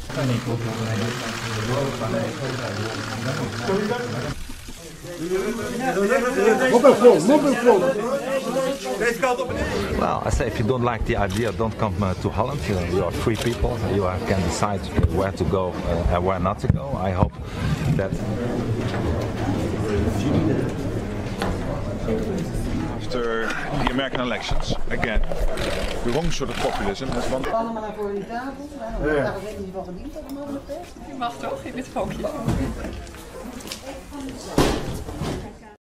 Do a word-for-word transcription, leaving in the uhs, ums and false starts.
Well, I say if you don't like the idea, don't come uh, to Holland. You, you are free people. You uh, can decide where to go uh, and where not to go. I hope that. After the American elections, again, the wrong sort of populism has won. Allemaal naar voor die tafel. Nou, daar is niet van gediend, dat de mogelijk is. Je mag toch in dit hokje.